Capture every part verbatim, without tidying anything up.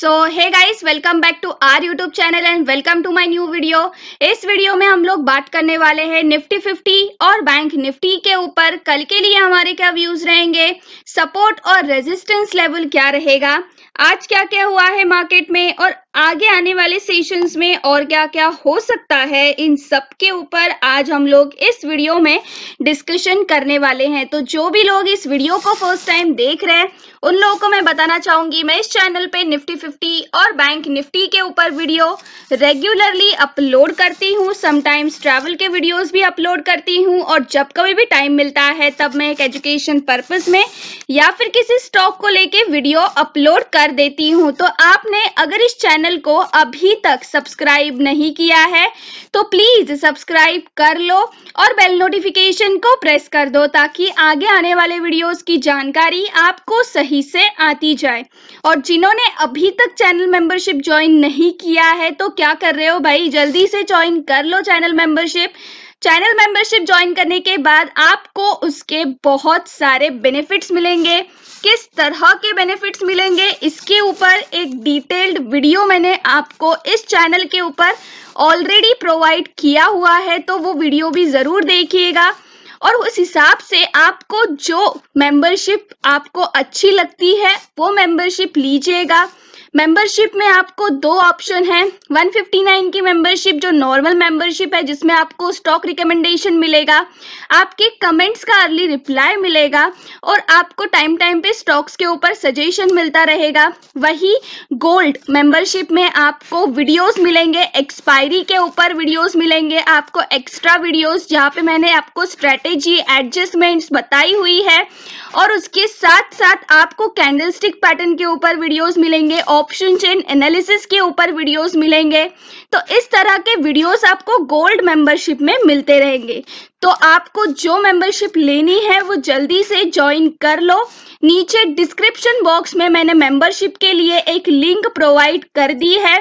So hey guys, welcome back to our YouTube channel and welcome to my new video. इस video में हम लोग बात करने वाले हैं निफ्टी फिफ्टी और बैंक निफ्टी के ऊपर। कल के लिए हमारे क्या व्यूज रहेंगे, सपोर्ट और रेजिस्टेंस लेवल क्या रहेगा, आज क्या क्या हुआ है मार्केट में और आगे आने वाले सेशंस में और क्या क्या हो सकता है, इन सब के ऊपर आज हम लोग इस वीडियो में डिस्कशन करने वाले हैं। तो जो भी लोग इस वीडियो को फर्स्ट टाइम देख रहे हैं उन लोगों को मैं बताना चाहूंगी, मैं इस चैनल पे निफ्टी फिफ्टी और बैंक निफ्टी के ऊपर वीडियो रेगुलरली अपलोड करती हूँ। समटाइम्स ट्रैवल के वीडियोस भी अपलोड करती हूँ और जब कभी भी टाइम मिलता है तब मैं एक एजुकेशन पर्पस में या फिर किसी स्टॉक को लेके वीडियो अपलोड कर देती हूँ। तो आपने अगर इस चैनल को अभी तक सब्सक्राइब नहीं किया है तो प्लीज सब्सक्राइब कर लो और बेल नोटिफिकेशन को प्रेस कर दो ताकि आगे आने वाले वीडियोस की जानकारी आपको सही से आती जाए। और जिन्होंने अभी तक चैनल मेंबरशिप ज्वाइन नहीं किया है तो क्या कर रहे हो भाई, जल्दी से ज्वाइन कर लो channel membership. Channel membership join करने के बाद आपको उसके बहुत सारे बेनिफिट्स मिलेंगे। किस तरह के बेनिफिट्स मिलेंगे इसके ऊपर एक डिटेल्ड वीडियो मैंने आपको इस चैनल के ऊपर ऑलरेडी प्रोवाइड किया हुआ है, तो वो वीडियो भी जरूर देखिएगा और उस हिसाब से आपको जो मेंबरशिप आपको अच्छी लगती है वो मेंबरशिप लीजिएगा। मेंबरशिप में आपको दो ऑप्शन है, एक सौ उनसठ की मेंबरशिप जो नॉर्मल मेंबरशिप है जिसमें आपको स्टॉक रिकमेंडेशन मिलेगा, आपके कमेंट्स का अर्ली रिप्लाई मिलेगा और आपको टाइम टाइम पे स्टॉक्स के ऊपर सजेशन मिलता रहेगा। वही गोल्ड मेंबरशिप में आपको वीडियोस मिलेंगे, एक्सपायरी के ऊपर वीडियोस मिलेंगे, आपको एक्स्ट्रा वीडियोस जहाँ पे मैंने आपको स्ट्रेटेजी एडजस्टमेंट्स बताई हुई है और उसके साथ साथ आपको कैंडलस्टिक पैटर्न के ऊपर वीडियोस मिलेंगे, ऑप्शन चेन एनालिसिस के ऊपर वीडियोस मिलेंगे। तो इस तरह के वीडियोस आपको गोल्ड मेंबरशिप में मिलते रहेंगे। तो आपको जो मेंबरशिप लेनी है वो जल्दी से ज्वाइन कर लो। नीचे डिस्क्रिप्शन बॉक्स में मैंने मेंबरशिप के लिए एक लिंक प्रोवाइड कर दी है,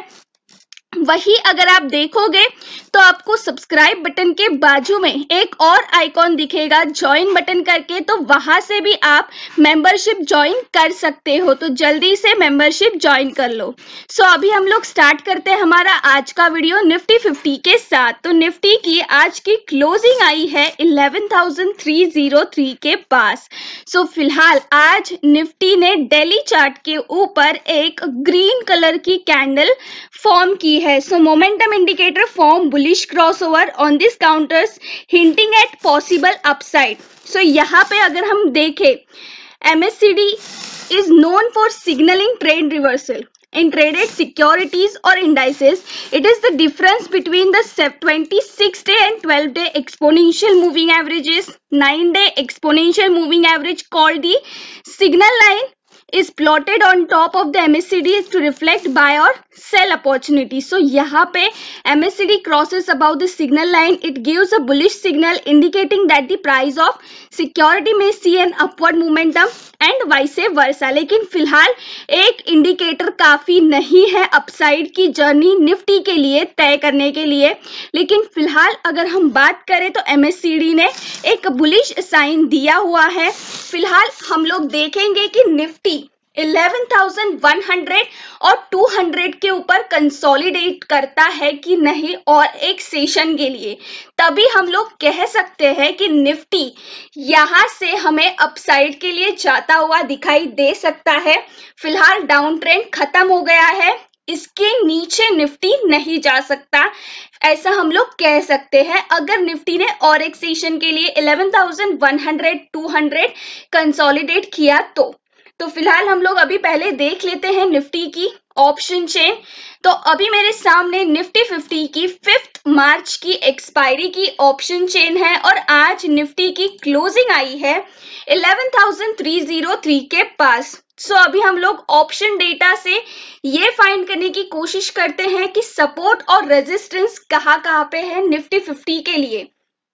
वही अगर आप देखोगे तो आपको सब्सक्राइब बटन के बाजू में एक और आइकॉन दिखेगा ज्वाइन बटन करके, तो वहां से भी आप मेंबरशिप ज्वाइन कर सकते हो। तो जल्दी से मेंबरशिप ज्वाइन कर लो। सो so, अभी हम लोग स्टार्ट करते हैं हमारा आज का वीडियो निफ्टी फिफ्टी के साथ। तो निफ्टी की आज की क्लोजिंग आई है ग्यारह हज़ार तीन सौ तीन के पास। सो so, फिलहाल आज निफ्टी ने डेली चार्ट के ऊपर एक ग्रीन कलर की कैंडल फॉर्म की है। So momentum indicator form bullish crossover on this counters hinting at possible upside. So यहाँ पे अगर हम देखें, MSCD is known for signalling trend reversal in traded securities or indices. It is the difference between the twenty-six day and twelve day exponential moving averages. nine day exponential moving average called the signal line is plotted on top of the M A C D to reflect buy or sell opportunity. So यहाँ पे M A C D crosses above the signal line, it gives a bullish signal indicating that the price of security may see an upward momentum and vice versa. लेकिन फिलहाल एक indicator काफी नहीं है upside की journey Nifty के लिए तय करने के लिए। लेकिन फिलहाल अगर हम बात करें तो M A C D ने एक बुलिश साइन दिया हुआ है। फिलहाल हम लोग देखेंगे कि निफ्टी ग्यारह हज़ार एक सौ और दो सौ के ऊपर कंसोलिडेट करता है कि नहीं और एक सेशन के लिए, तभी हम लोग कह सकते हैं कि निफ्टी यहां से हमें अपसाइड के लिए जाता हुआ दिखाई दे सकता है। फिलहाल डाउन ट्रेंड खत्म हो गया है, इसके नीचे निफ्टी नहीं जा सकता, ऐसा हम लोग कह सकते हैं। अगर निफ्टी ने और एक सेशन के लिए ग्यारह हज़ार एक सौ, दो सौ कंसोलिडेट किया तो तो फिलहाल हम लोग अभी पहले देख लेते हैं निफ्टी की ऑप्शन चेन। तो अभी मेरे सामने निफ्टी फिफ्टी की फिफ्थ मार्च की एक्सपायरी की ऑप्शन चेन है और आज निफ्टी की क्लोजिंग आई है ग्यारह हज़ार तीन सौ तीन के पास। सो so, अभी हम लोग ऑप्शन डेटा से ये फाइंड करने की कोशिश करते हैं कि सपोर्ट और रेजिस्टेंस कहाँ कहाँ पे है निफ्टी फिफ्टी के लिए।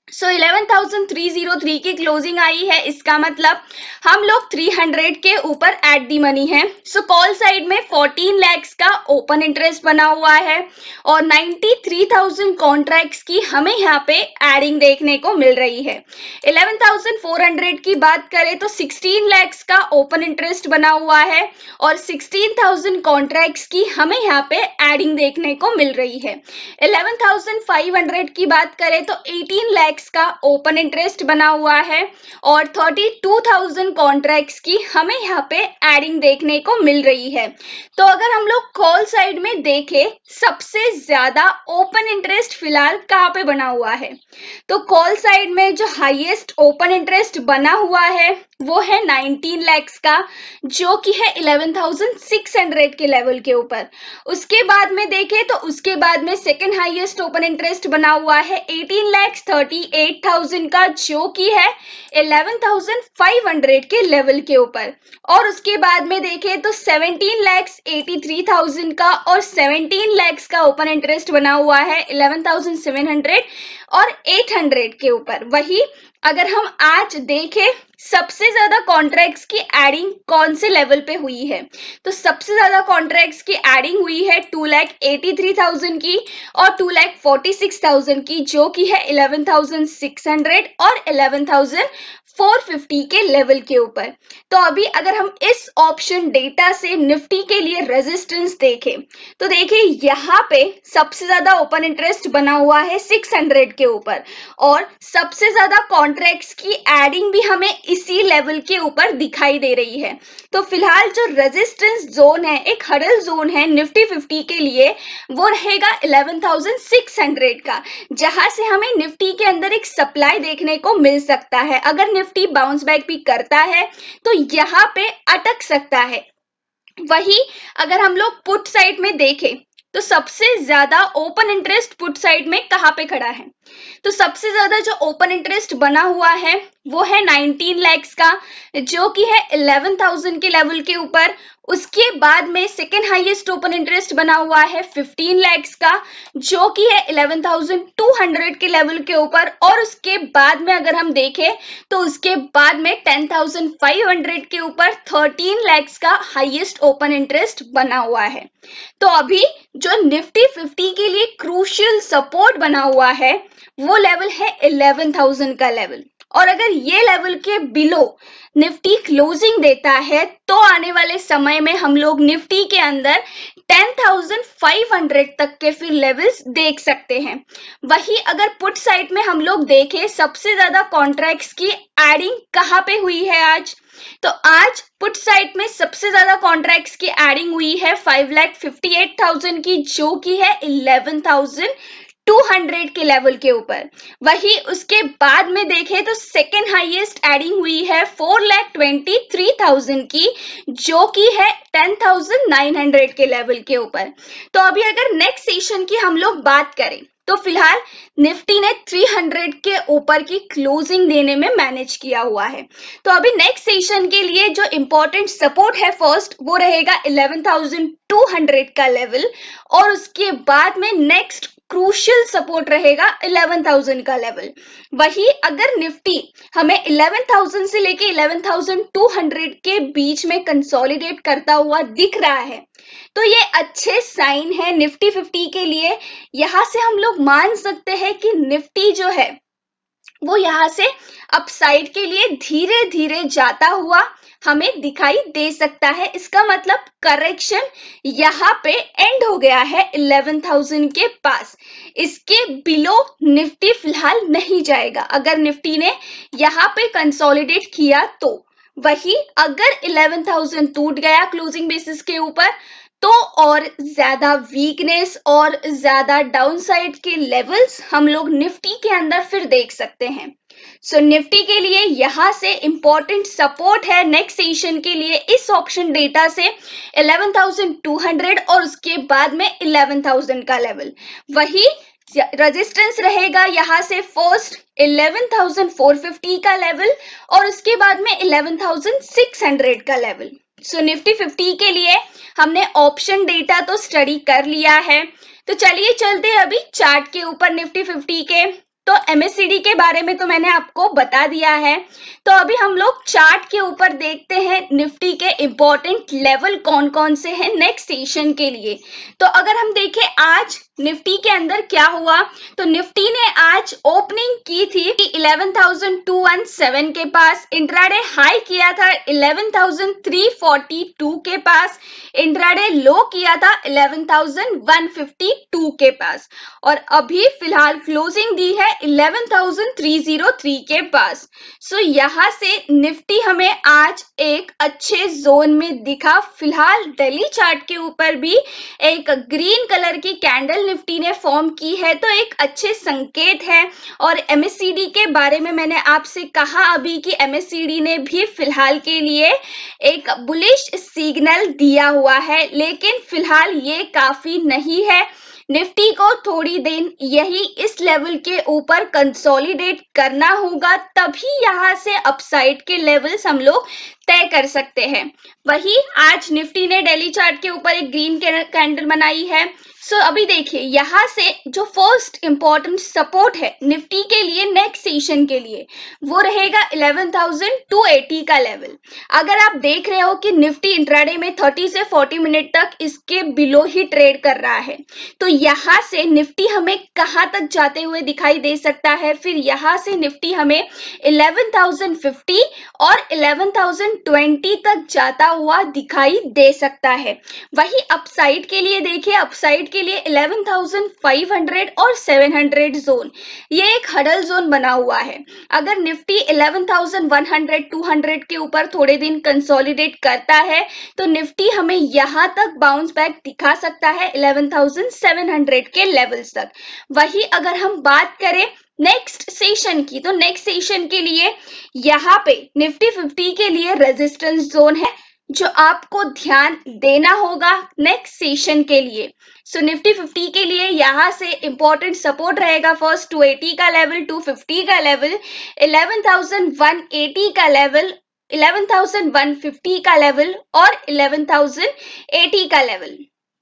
So eleven thousand three hundred three की क्लोजिंग आई है, इसका मतलब हम लोग तीन सौ के ऊपर एट दी मनी है। सो कॉल साइड में चौदह लाख का ओपन इंटरेस्ट बना हुआ है और तिरानवे हज़ार कॉन्ट्रैक्ट्स की हमें यहाँ पे एडिंग देखने को मिल रही है। इलेवन थाउजेंड फोर हंड्रेड की बात करें तो सोलह लाख का ओपन इंटरेस्ट बना हुआ है और सोलह हज़ार कॉन्ट्रैक्ट्स की हमें यहाँ पे एडिंग देखने को मिल रही है। इलेवन थाउजेंड फाइव हंड्रेड की बात करें तो अठारह लाख का ओपन इंटरेस्ट बना हुआ है और बत्तीस हज़ार कॉन्ट्रैक्ट्स की हमें यहाँ पे एडिंग देखने को मिल रही है। तो अगर हम लोग कॉल साइड में देखें, सबसे ज्यादा ओपन इंटरेस्ट फिलहाल कहाँ पे बना हुआ है, तो कॉल साइड में जो हाईएस्ट ओपन इंटरेस्ट बना हुआ है वो है उन्नीस लाख का, जो कि है इलेवन थाउजेंड सिक्स हंड्रेड के लेवल के ऊपर। उसके बाद में देखें तो उसके बाद में सेकंड हाईएस्ट ओपन इंटरेस्ट बना हुआ है अठारह लाख अड़तीस हज़ार का, जो कि है इलेवन थाउजेंड फाइव हंड्रेड के लेवल के ऊपर। और उसके बाद में देखें तो सत्रह लाख तिरासी हज़ार का और सत्रह लाख का ओपन इंटरेस्ट बना हुआ है इलेवन थाउजेंड सेवन हंड्रेड और आठ सौ के ऊपर। वही अगर हम आज देखें सबसे ज्यादा कॉन्ट्रैक्ट्स की एडिंग कौन से लेवल पे हुई है, तो सबसे ज्यादा कॉन्ट्रैक्ट्स की एडिंग हुई है two lakh eighty three thousand की और two lakh forty six thousand की, जो कि है इलेवन थाउजेंड सिक्स हंड्रेड और इलेवन थाउजेंड फोर फिफ्टी के लेवल के ऊपर। तो अभी अगर हम इस ऑप्शन डेटा से निफ्टी के लिए रेजिस्टेंस देखें तो देखिए यहाँ पे सबसे ज्यादा ओपन इंटरेस्ट बना हुआ है सिक्स हंड्रेड के ऊपर और सबसे ज्यादा कॉन्ट्रैक्ट्स की एडिंग भी हमें इसी लेवल के ऊपर दिखाई दे रही है। तो फिलहाल जो रेजिस्टेंस जोन है, एक हडल जोन है निफ्टी फिफ्टी के लिए, वो रहेगा इलेवन थाउजेंड सिक्स हंड्रेड का, जहां से हमें निफ्टी के अंदर एक सप्लाई देखने को मिल सकता है। अगर निफ्टी बाउंस बैक भी करता है तो यहाँ पे अटक सकता है। वही अगर हम लोग पुट साइड में देखें तो सबसे ज्यादा ओपन इंटरेस्ट पुट साइड में कहां पे खड़ा है, तो सबसे ज्यादा जो ओपन इंटरेस्ट बना हुआ है वो है नाइनटीन लाख का, जो कि है इलेवन थाउजेंड के लेवल के ऊपर। उसके बाद में सेकेंड हाईएस्ट ओपन इंटरेस्ट बना हुआ है फिफ्टीन लाख का, जो कि है इलेवन थाउजेंड टू हंड्रेड के लेवल के ऊपर। और उसके बाद में अगर हम देखें तो उसके बाद में टेन थाउजेंड फाइव हंड्रेड के ऊपर थर्टीन लाख का हाईएस्ट ओपन इंटरेस्ट बना हुआ है। तो अभी जो निफ्टी फिफ्टी के लिए क्रूशियल सपोर्ट बना हुआ है वो लेवल है इलेवन थाउजेंड का लेवल, और अगर ये लेवल के बिलो निफ्टी क्लोजिंग देता है तो आने वाले समय में हम लोग निफ्टी के अंदर टेन थाउजेंड फाइव हंड्रेड तक के फिर लेवल्स देख सकते हैं। वही अगर पुट साइड में हम लोग देखें सबसे ज्यादा कॉन्ट्रैक्ट्स की एडिंग कहाँ पे हुई है आज, तो आज पुट साइड में सबसे ज्यादा कॉन्ट्रैक्ट्स की एडिंग हुई है five lakh fifty eight thousand की, जो की है इलेवन थाउजेंड टू हंड्रेड के लेवल के ऊपर। वही उसके बाद में देखें तो सेकेंड हाईएस्ट एडिंग हुई है four lakh twenty three thousand की, जो की है टेन थाउजेंड नाइन हंड्रेड के लेवल के ऊपर। तो अभी अगर नेक्स्ट सेशन की हम लोग बात करें तो फिलहाल निफ्टी ने थ्री हंड्रेड के ऊपर की क्लोजिंग देने में मैनेज किया हुआ है। तो अभी नेक्स्ट सेशन के लिए जो इंपॉर्टेंट सपोर्ट है फर्स्ट वो रहेगा इलेवन थाउजेंड टू हंड्रेड का लेवल, और उसके बाद में नेक्स्ट क्रूशियल सपोर्ट रहेगा इलेवन थाउजेंड का लेवल। वही अगर निफ्टी हमें इलेवन थाउजेंड से लेके इलेवन थाउजेंड टू हंड्रेड के बीच में कंसोलिडेट करता हुआ दिख रहा है तो ये अच्छे साइन है निफ्टी फिफ्टी के लिए। यहां से हम लोग मान सकते हैं कि निफ्टी जो है वो यहां से अपसाइड के लिए धीरे धीरे जाता हुआ हमें दिखाई दे सकता है। इसका मतलब करेक्शन यहाँ पे एंड हो गया है इलेवन थाउजेंड के पास, इसके बिलो निफ्टी फिलहाल नहीं जाएगा अगर निफ्टी ने यहाँ पे कंसोलिडेट किया तो। वही अगर इलेवन थाउजेंड टूट गया क्लोजिंग बेसिस के ऊपर तो और ज्यादा वीकनेस और ज्यादा डाउनसाइड के लेवल्स हम लोग निफ्टी के अंदर फिर देख सकते हैं। सो so, निफ्टी के लिए यहां से इंपॉर्टेंट सपोर्ट है नेक्स्ट सेशन के लिए इस ऑप्शन डेटा से इलेवन थाउजेंड टू हंड्रेड और उसके बाद में इलेवन थाउजेंड का लेवल। वही रेजिस्टेंस रहेगा यहां से first eleven thousand four fifty का लेवल और उसके बाद में इलेवन थाउजेंड सिक्स हंड्रेड का level. So so, Nifty fifty के लिए हमने ऑप्शन डेटा तो स्टडी कर लिया है, तो चलिए चलते हैं अभी चार्ट के ऊपर निफ्टी फिफ्टी के। तो एमएससीडी के बारे में तो मैंने आपको बता दिया है। तो अभी हम लोग चार्ट के ऊपर देखते हैं निफ्टी के इंपॉर्टेंट लेवल कौन कौन से हैं नेक्स्ट सेशन के लिए। तो अगर हम देखें आज निफ्टी के अंदर क्या हुआ, तो निफ्टी ने आज ओपनिंग की थी eleven thousand two hundred seven के पास, इंट्राडे हाई किया था eleven thousand three forty two के पास, इंट्राडे लो किया था eleven thousand one fifty two के पास, और अभी फिलहाल क्लोजिंग दी है eleven thousand three hundred three के पास। सो so, यहाँ से निफ्टी हमें आज एक अच्छे जोन में दिखा। फिलहाल डेली चार्ट के ऊपर भी एक ग्रीन कलर की कैंडल निफ्टी ने फॉर्म की है, तो एक अच्छे संकेत है। और एमएससीडी के बारे में मैंने आपसे कहा अभी कि एमएससीडी ने भी फिलहाल के लिए एक बुलिश सिग्नल दिया हुआ है, लेकिन फिलहाल ये काफी नहीं है। निफ्टी को थोड़ी दिन यही इस लेवल के ऊपर कंसोलिडेट करना होगा, तभी यहाँ से अपसाइड के लेवल्स हम लोग तय कर सकते हैं। वही आज निफ्टी ने डेली चार्ट के ऊपर एक ग्रीन कैंडल बनाई है। सो so, अभी देखिए यहाँ से जो फर्स्ट इंपॉर्टेंट सपोर्ट है निफ्टी के लिए नेक्स्ट सेशन के लिए, वो रहेगा इलेवन थाउजेंड टू एटी का लेवल। अगर आप देख रहे हो कि निफ्टी इंट्राडे में थर्टी से फोर्टी मिनट तक इसके बिलो ही ट्रेड कर रहा है, तो यहाँ से निफ्टी हमें कहाँ तक जाते हुए दिखाई दे सकता है, फिर यहाँ से निफ्टी हमें इलेवन थाउजेंड फिफ्टी और इलेवन थाउजेंड ट्वेंटी तक जाता हुआ दिखाई दे सकता है। वही अपसाइड के लिए देखिए, अपसाइड के लिए इलेवन थाउजेंड फाइव हंड्रेड और सेवन हंड्रेड जोन, ये एक हडल जोन बना हुआ है। अगर Nifty eleven thousand one hundred two hundred के ऊपर थोड़े दिन कंसोलिडेट करता है, तो निफ्टी हमें यहां तक बाउंस बैक दिखा सकता है इलेवन थाउजेंड सेवन हंड्रेड के लेवल्स तक। वही अगर हम बात करें नेक्स्ट सेशन की, तो नेक्स्ट सेशन के लिए यहाँ पे निफ्टी फिफ्टी के लिए रेजिस्टेंस जोन है जो आपको ध्यान देना होगा नेक्स्ट सेशन के लिए। सो so, निफ्टी फिफ्टी के लिए यहाँ से इंपॉर्टेंट सपोर्ट रहेगा फर्स्ट टू एटी का लेवल, टू फिफ्टी का level, eleven thousand one eighty का level, eleven thousand one fifty का लेवल और इलेवन थाउजेंड एटी का लेवल।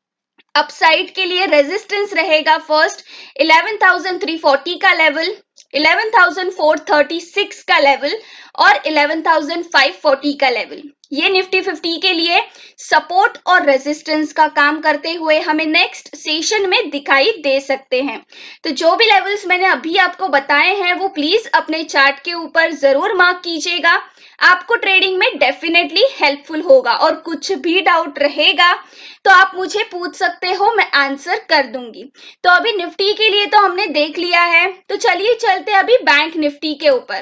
अपसाइड के लिए रेजिस्टेंस रहेगा first eleven thousand three forty का level, eleven thousand four thirty six का लेवल और इलेवन थाउजेंड फाइव फोर्टी का लेवल। ये निफ्टी फिफ्टी के लिए सपोर्ट और रेजिस्टेंस का काम करते हुए हमें नेक्स्ट सेशन में दिखाई दे सकते हैं। तो जो भी लेवल्स मैंने अभी आपको बताए हैं वो प्लीज अपने चार्ट के ऊपर जरूर मार्क कीजिएगा, आपको ट्रेडिंग में डेफिनेटली हेल्पफुल होगा। और कुछ भी डाउट रहेगा तो आप मुझे पूछ सकते हो, मैं आंसर कर दूंगी। तो अभी निफ्टी के लिए तो हमने देख लिया है, तो चलिए चलते अभी बैंक निफ्टी के ऊपर।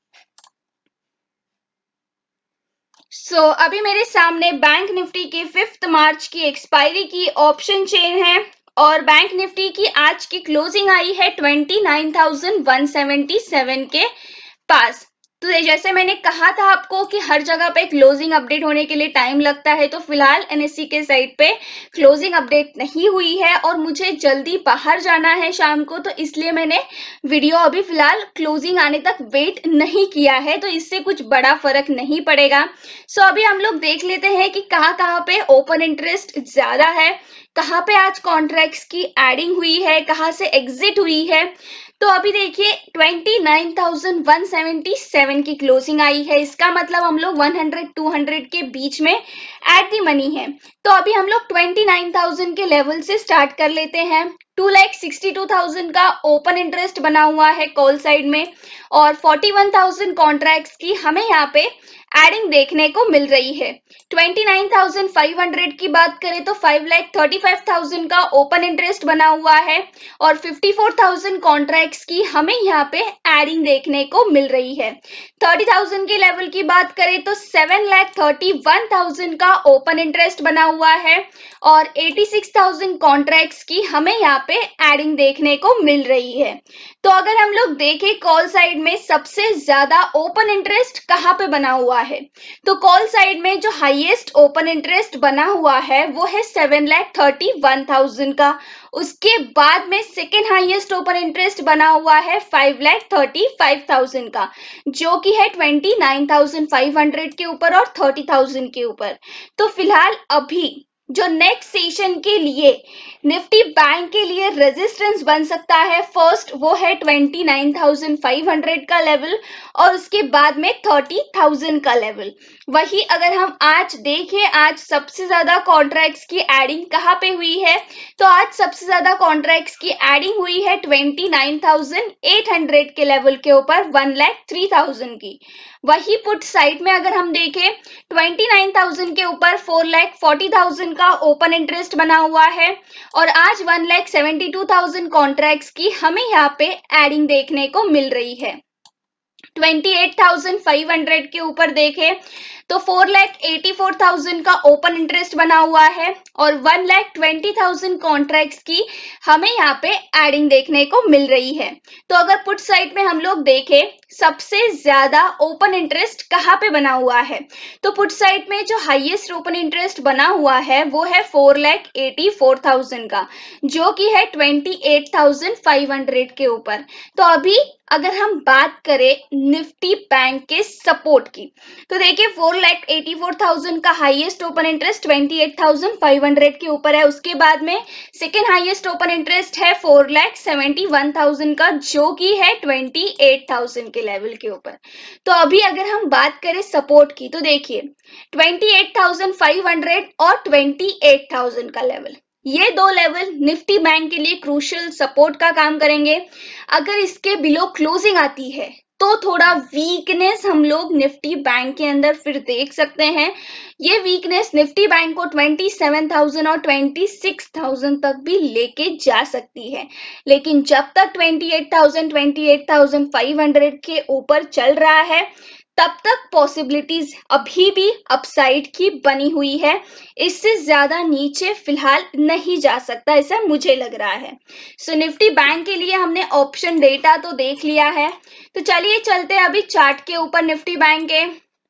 सो so, अभी मेरे सामने बैंक निफ्टी की फिफ्थ मार्च की एक्सपायरी की ऑप्शन चेन है और बैंक निफ्टी की आज की क्लोजिंग आई है twenty nine thousand one seventy seven के पास। तो जैसे मैंने कहा था आपको कि हर जगह पे क्लोजिंग अपडेट होने के लिए टाइम लगता है, तो फिलहाल एनएससी के साइट पे क्लोजिंग अपडेट नहीं हुई है और मुझे जल्दी बाहर जाना है शाम को, तो इसलिए मैंने वीडियो अभी फिलहाल क्लोजिंग आने तक वेट नहीं किया है, तो इससे कुछ बड़ा फर्क नहीं पड़ेगा। सो अभी हम लोग देख लेते हैं कि कहाँ कहाँ पे ओपन इंटरेस्ट ज्यादा है, कहाँ पे आज कॉन्ट्रैक्ट्स की एडिंग हुई है, कहाँ से एग्जिट हुई है। तो अभी देखिए twenty nine thousand one seventy seven की क्लोजिंग आई है, इसका मतलब हम लोग वन हंड्रेड टू हंड्रेड के बीच में एट दी मनी है। तो अभी हम लोग ट्वेंटी नाइन थाउजेंड के लेवल से स्टार्ट कर लेते हैं। Two lakh sixty two thousand का ओपन इंटरेस्ट बना हुआ है कॉल साइड में और फोर्टी वन थाउजेंड कॉन्ट्रैक्ट्स की हमें यहाँ पे एडिंग देखने को मिल रही है। Twenty nine thousand five hundred की बात करें तो five lakh thirty five thousand का ओपन इंटरेस्ट बना हुआ है और फिफ्टी फोर थाउजेंड कॉन्ट्रैक्ट्स की हमें यहाँ पे एडिंग देखने को मिल रही है। थर्टी थाउजेंड के लेवल की बात करें तो seven lakh thirty one thousand का ओपन इंटरेस्ट बना हुआ है और एटी सिक्स थाउजेंड कॉन्ट्रैक्ट्स की हमें यहाँ पे एडिंग देखने को मिल रही है। तो अगर हम लोग देखें कॉल साइड में सबसे ज्यादा ओपन इंटरेस्ट कहाँ पे बना हुआ है, तो कॉल साइड में जो हाईएस्ट ओपन इंटरेस्ट बना हुआ है वो है seven lakh thirty one thousand का। उसके बाद में सेकेंड हाईएस्ट ओपन इंटरेस्ट बना हुआ है five lakh thirty five thousand का, जो कि है twenty nine thousand five hundred के ऊपर और थर्टी थाउजेंड के ऊपर। तो फिलहाल अभी जो नेक्स्ट सेशन के लिए निफ्टी बैंक के लिए रेजिस्टेंस बन सकता है, फर्स्ट वो है twenty nine thousand five hundred का लेवल और उसके बाद में थर्टी थाउजेंड का लेवल। वही अगर हम आज देखें, आज सबसे ज्यादा कॉन्ट्रैक्ट्स की एडिंग कहाँ पे हुई है, तो आज सबसे ज्यादा कॉन्ट्रैक्ट्स की एडिंग हुई है twenty nine thousand eight hundred के लेवल के ऊपर वन लाख थ्री थाउजेंड की। वही पुट साइड में अगर हम देखें ट्वेंटी नाइन थाउजेंड के ऊपर फोर लाख फोर्टी थाउजेंड का ओपन इंटरेस्ट बना हुआ है और आज one lakh seventy two thousand contracts की हमें यहाँ पे एडिंग देखने को मिल रही है। Twenty eight thousand five hundred के ऊपर देखें तो four lakh eighty four thousand का ओपन इंटरेस्ट बना हुआ है और one lakh twenty thousand contracts की हमें यहाँ पे एडिंग देखने को मिल रही है। तो अगर पुट साइड में हम लोग देखें सबसे ज्यादा ओपन इंटरेस्ट कहाँ पे बना हुआ है, तो पुट साइड में जो हाईएस्ट ओपन इंटरेस्ट बना हुआ है वो है four lakh eighty four thousand का, जो कि है twenty eight thousand five hundred के ऊपर। तो अभी अगर हम बात करें निफ्टी बैंक के सपोर्ट की, तो देखिए four lakh eighty four thousand का highest open interest twenty eight thousand five hundred के ऊपर है। उसके बाद में सेकेंड हाईएस्ट ओपन इंटरेस्ट है four lakh seventy one thousand का, जो कि है ट्वेंटी एट थाउजेंड के लेवल के ऊपर। तो अभी अगर हम बात करें सपोर्ट की, तो देखिए twenty eight thousand five hundred और ट्वेंटी एट थाउजेंड का लेवल, ये दो लेवल निफ्टी बैंक के लिए क्रूशियल सपोर्ट का काम करेंगे। अगर इसके बिलो क्लोजिंग आती है तो थोड़ा वीकनेस हम लोग निफ्टी बैंक के अंदर फिर देख सकते हैं। ये वीकनेस निफ्टी बैंक को ट्वेंटी सेवन थाउजेंड और ट्वेंटी सिक्स थाउजेंड तक भी लेके जा सकती है, लेकिन जब तक twenty eight thousand twenty eight thousand five hundred के ऊपर चल रहा है तब तक पॉसिबिलिटीज अभी भी अपसाइड की बनी हुई है। इससे ज्यादा नीचे फिलहाल नहीं जा सकता, ऐसा मुझे लग रहा है। सो निफ्टी बैंक के लिए हमने ऑप्शन डेटा तो देख लिया है, तो चलिए चलते हैं अभी चार्ट के ऊपर निफ्टी बैंक के।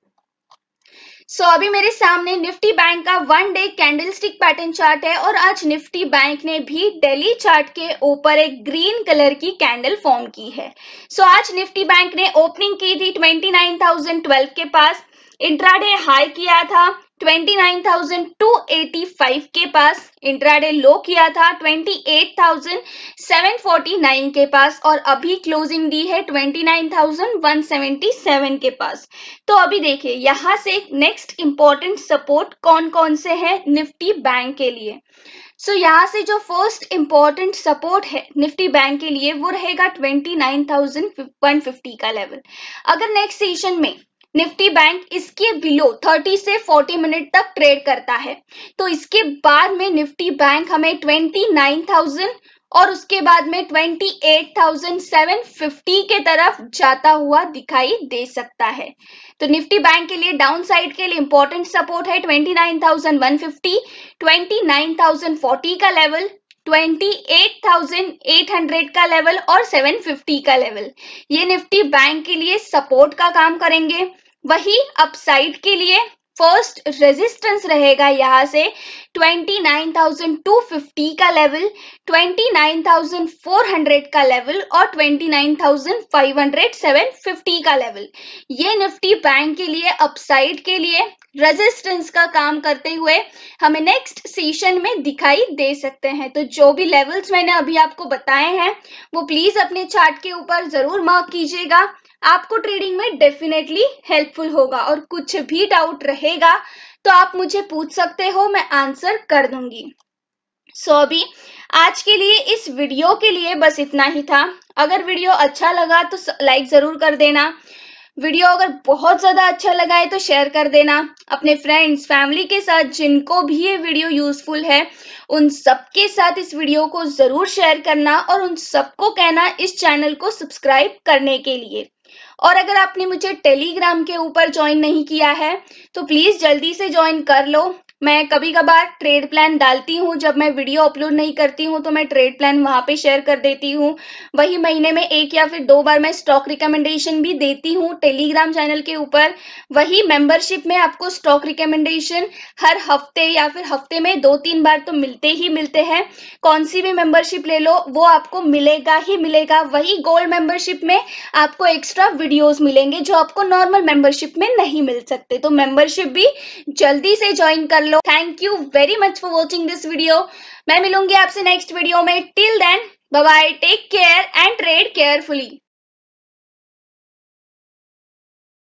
सो so, अभी मेरे सामने निफ्टी बैंक का one day candlestick pattern chart है और आज निफ्टी बैंक ने भी डेली चार्ट के ऊपर एक ग्रीन कलर की कैंडल फॉर्म की है। सो so, आज निफ्टी बैंक ने ओपनिंग की थी ट्वेंटी नाइन थाउजेंड ट्वेल्व के पास, इंट्राडे हाई किया था twenty nine thousand two eighty five के पास, इंट्राडे लो किया था twenty eight thousand seven forty nine के पास और अभी क्लोजिंग दी है twenty nine thousand one seventy seven के पास। तो अभी देखिए यहाँ से नेक्स्ट इंपॉर्टेंट सपोर्ट कौन कौन से हैं निफ्टी बैंक के लिए। सो so, यहाँ से जो फर्स्ट इंपॉर्टेंट सपोर्ट है निफ्टी बैंक के लिए वो रहेगा twenty nine thousand one fifty का लेवल। अगर नेक्स्ट सेशन में निफ्टी बैंक इसके बिलो थर्टी से फोर्टी मिनट तक ट्रेड करता है तो इसके बाद में निफ्टी बैंक हमें ट्वेंटी नाइन थाउजेंड और उसके बाद में twenty eight thousand seven fifty के तरफ जाता हुआ दिखाई दे सकता है। तो निफ्टी बैंक के लिए डाउन साइड के लिए इंपॉर्टेंट सपोर्ट है twenty nine thousand one fifty, twenty nine thousand forty का level, twenty eight thousand eight hundred का लेवल और सेवन फिफ्टी का लेवल। ये निफ्टी बैंक के लिए सपोर्ट का काम करेंगे। वही अपसाइड के लिए फर्स्ट रेजिस्टेंस रहेगा यहाँ से twenty nine thousand two fifty का level, twenty nine thousand four hundred का लेवल और twenty nine thousand five hundred seven fifty का लेवल। ये निफ्टी बैंक के लिए अपसाइड के लिए रेजिस्टेंस का काम करते हुए हमें नेक्स्ट सेशन में दिखाई दे सकते हैं। तो जो भी लेवल्स मैंने अभी आपको बताए हैं वो प्लीज अपने चार्ट के ऊपर जरूर मार्क कीजिएगा, आपको ट्रेडिंग में डेफिनेटली हेल्पफुल होगा। और कुछ भी डाउट रहेगा तो आप मुझे पूछ सकते हो, मैं आंसर कर दूंगी। सो so, अभी आज के लिए इस वीडियो के लिए बस इतना ही था। अगर वीडियो अच्छा लगा तो लाइक जरूर कर देना, वीडियो अगर बहुत ज्यादा अच्छा लगा है तो शेयर कर देना अपने फ्रेंड्स फैमिली के साथ, जिनको भी ये वीडियो यूजफुल है उन सबके साथ इस वीडियो को जरूर शेयर करना और उन सबको कहना इस चैनल को सब्सक्राइब करने के लिए। और अगर आपने मुझे टेलीग्राम के ऊपर ज्वाइन नहीं किया है तो प्लीज जल्दी से ज्वाइन कर लो। मैं कभी कभार ट्रेड प्लान डालती हूँ, जब मैं वीडियो अपलोड नहीं करती हूँ तो मैं ट्रेड प्लान वहां पे शेयर कर देती हूँ। वही महीने में एक या फिर दो बार मैं स्टॉक रिकमेंडेशन भी देती हूँ टेलीग्राम चैनल के ऊपर। वही मेंबरशिप में आपको स्टॉक रिकमेंडेशन हर हफ्ते या फिर हफ्ते में दो तीन बार तो मिलते ही मिलते हैं। कौन सी भी मेंबरशिप ले लो वो आपको मिलेगा ही मिलेगा। वही गोल्ड मेंबरशिप में आपको एक्स्ट्रा वीडियोस मिलेंगे जो आपको नॉर्मल मेंबरशिप में नहीं मिल सकते। तो मेंबरशिप भी जल्दी से ज्वाइन कर लो। लो। Thank you very much for watching this video. मैं मिलूंगी आपसे नेक्स्ट वीडियो में। Till then bye bye, take care and trade carefully.